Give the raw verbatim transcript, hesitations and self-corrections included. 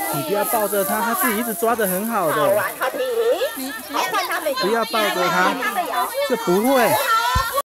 你不要抱着它，它自己一直抓得很好的。 好停，你不要看他们， 不要抱着它，这不会。